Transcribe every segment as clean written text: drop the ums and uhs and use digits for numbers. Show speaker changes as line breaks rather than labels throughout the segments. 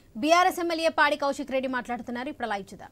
BRS MLA పాడి కౌశిక్ రెడ్డి మాట్లాడుతున్నారు. ఇప్పుడు లైవ్ చూద్దాం.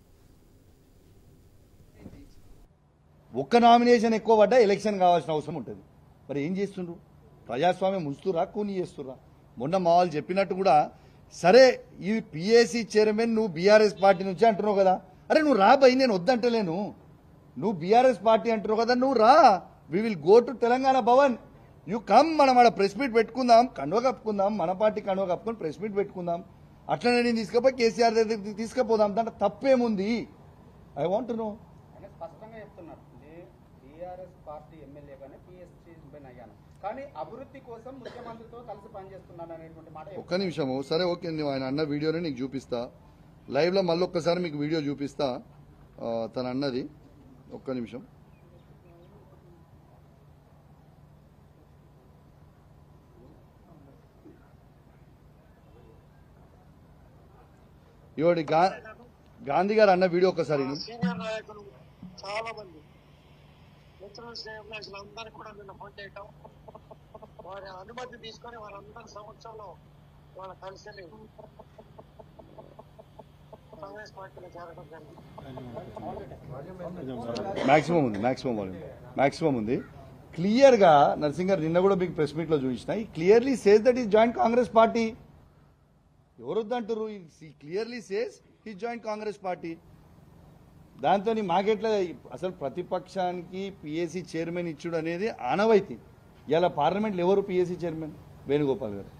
ఒక్క నామినేషన్ ఎక్కువ పడ్డా ఎలక్షన్ కావాల్సిన అవసరం ఉంటుంది. మరి ఏం చేస్తుండ్రు? ప్రజాస్వామ్యం ఉంచుతురా, కూని చేస్తురా? మొన్న మా వాళ్ళు చెప్పినట్టు కూడా సరే ఈ పిఏసీ చైర్మన్ నువ్వు బీఆర్ఎస్ పార్టీ నుంచి అంటున్నావు కదా, అరే నువ్వు రా భయ్, నేను వద్దంటలేను. నువ్వు బీఆర్ఎస్ పార్టీ అంటున్నావు కదా, నువ్వు రా. We will go to Telangana Bhavan. You come, మనం ఆడ ప్రెస్ మీట్ పెట్టుకుందాం, కండువ కప్పుకుందాం, మన పార్టీ కండువ కప్పుకొని ప్రెస్ మీట్ పెట్టుకుందాం. అట్లనే నేను తీసుకుపోయి కేసీఆర్ దగ్గరికి తీసుకుపోదాం. దాంట్లో తప్పేముంది? I want to know.
స్పష్టంగా చెప్తున్నారు, టీఆర్ఎస్ పార్టీ ఎమ్మెల్యేగానే పిఎస్సీ చైర్మన్ అయ్యాను, కానీ అభివృద్ధి కోసం ముఖ్యమంత్రితో కలిసి పనిచేస్తున్నాను అనేటువంటి మాట.
ఒక్క నిమిషము, సరే ఓకే, నువ్వు ఆయన అన్న వీడియోని నీకు చూపిస్తా లైవ్లో, మళ్ళీ ఒక్కసారి మీకు వీడియో చూపిస్తా తను అన్నది. ఒక్క నిమిషం. ఇవాడి గాంధీ గారు అన్న వీడియో ఒక్కసారి.
సీనియర్ నాయకులు చాలా మంది అందరూ కూడా నిన్న ఫోన్ చేయటం, వారి అనుమతి తీసుకొని వారందరి సమక్షంలో వాళ్ళ కలిసి కాంగ్రెస్ పార్టీలో చేరడం జరిగింది.
మాక్సిమం ఉంది. క్లియర్ గా నరసింగ్ గారు నిన్న కూడా మీకు ప్రెస్ మీట్ లో చూపించిన, clearly says that is joint Congress party. ఎవరు వద్దంటారు? క్లియర్లీ సేస్ ఈ జాయింట్ కాంగ్రెస్ పార్టీ. దాంతో మాకెట్లా అసలు ప్రతిపక్షానికి పిఏసీ చైర్మన్ ఇచ్చుడు అనేది ఆనవాయితీ. ఇలా పార్లమెంట్లో ఎవరు పిఏసీ చైర్మన్? వేణుగోపాల్ గారు.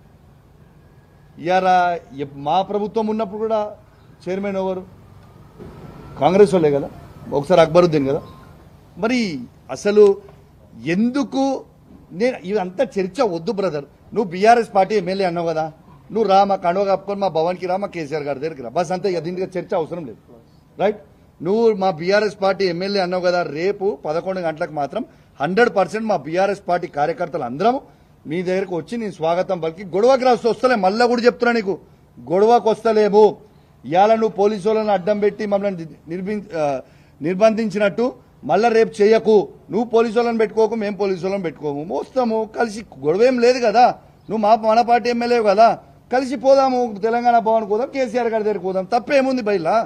ఇవాళ మా ప్రభుత్వం ఉన్నప్పుడు కూడా చైర్మన్ ఎవరు? కాంగ్రెస్ వాళ్ళే కదా, ఒకసారి అక్బరుద్దీన్ కదా. మరి అసలు ఎందుకు నేను ఇదంతా చర్చ వద్దు బ్రదర్. నువ్వు బీఆర్ఎస్ పార్టీ ఎమ్మెల్యే అన్నావు కదా, నువ్వు రా, మా కండువ కప్పుకొని మా భవన్కి రా, మా కేసీఆర్ గారి దగ్గరికి రా, బస్ అంతే. దీనికి చర్చ అవసరం లేదు, రైట్? నువ్వు మా బీఆర్ఎస్ పార్టీ ఎమ్మెల్యే అన్నావు కదా, రేపు 11 గంటలకు మాత్రం 100% మా బీఆర్ఎస్ పార్టీ కార్యకర్తలు అందరం మీ దగ్గరకు వచ్చి నేను స్వాగతం పలికి గొడవకి రాస్తూ వస్తలే. మళ్ళా కూడా చెప్తున్నా నీకు, గొడవకు వస్తలేము. ఇవాళ నువ్వు పోలీసు వాళ్ళని అడ్డం పెట్టి మమ్మల్ని నిర్బంధించినట్టు మళ్ళా రేపు చేయకు. నువ్వు పోలీసు వాళ్ళని పెట్టుకోకు, మేము పోలీసు వాళ్ళని పెట్టుకోము, మోస్తాము కలిసి. గొడవేం లేదు కదా, నువ్వు మన పార్టీ ఎమ్మెల్యే కదా, కలిసి పోదాము, తెలంగాణ భవన్ పోదాం, కేసీఆర్ గారి దగ్గరికి పోదాం, తప్పేముంది బయలా?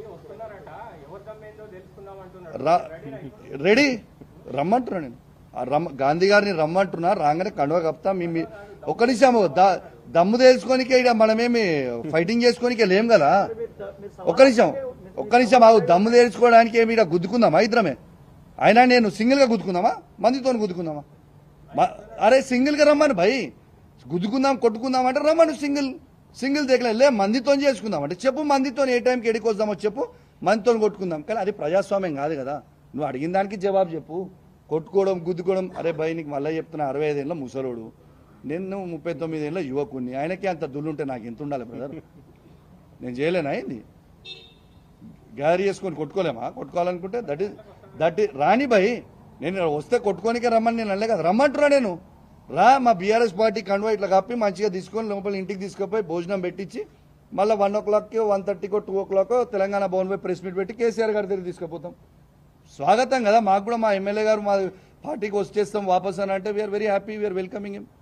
రెడీ రమ్మంటున్నా నేను. గాంధీ గారిని రమ్మంటున్నా, రాగానే కండువ కప్తా. ఒక్క నిమిషం, దమ్ము తెలుసుకోనికే మనమేమి ఫైటింగ్ చేసుకోనికే లేం కదా. ఒక్క నిమిషం ఆగు. దమ్ము తెలుసుకోవడానికి ఏమి గుద్దుకుందామా ఇద్దరమే? అయినా నేను సింగిల్ గా గుద్దుకుందామా, మందితో గుద్దుకుందామా? అరే సింగిల్ గా రమ్మని భయ్, గుద్దుకుందాం కొట్టుకుందాం అంటే రమ్మను. సింగిల్ దగ్గర మందితో చేసుకుందాం అంటే చెప్పు, మందితో ఏ టైంకి ఎడికి వద్దామో చెప్పు, మందితో కొట్టుకుందాం. కానీ అది ప్రజాస్వామ్యం కాదు కదా. నువ్వు అడిగిన దానికి జవాబు చెప్పు. కొట్టుకోవడం గుద్దుకోవడం, అరే భయ్ నీకు మళ్ళీ చెప్తున్నా, 65 ఏళ్ళ ముసలోడు, నేను 39 ఏళ్ళ యువకుడిని, ఆయనకి అంత దుల్లుంటే నాకు ఎంత ఉండాలి బ్రదర్? నేను చేయలేనా ఏంది? గ్యారీ చేసుకొని కొట్టుకోలేమా? కొట్టుకోవాలనుకుంటే దట్ రాని భయ్, నేను వస్తే కొట్టుకోనికే రమ్మని నేను అనలే కదా, రమ్మంటున్నా నేను. రా, మా బీఆర్ఎస్ పార్టీ కండువా ఇట్లా కప్పి మంచిగా తీసుకొని లోపల ఇంటికి తీసుకుపోయి భోజనం పెట్టించి మళ్ళీ 1 o'clock 1:30 2 o'clock తెలంగాణ భవన్ పై ప్రెస్ మీట్ పెట్టి కేసీఆర్ గారి దగ్గర తీసుకుపోతాం. స్వాగతం కదా మాకు కూడా. మా ఎమ్మెల్యే గారు మా పార్టీకి వచ్చేస్తాం వాపస్ అని అంటే we're very happy, we're welcoming him.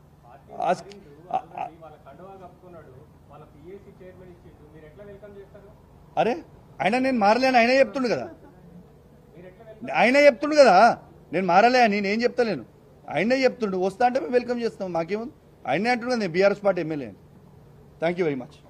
అరే ఆయన నేను మారలేను, ఆయనే చెప్తుండు కదా, నేను మారలే అని నేను చెప్తలేను, ఆయనే చెప్తుండు. వస్తా అంటే మేము వెల్కమ్ చేస్తాం, మాకేముంది. ఆయనే అంటుండే నేను బీఆర్ఎస్ పార్టీ ఎమ్మెల్యే అని. Thank you very much.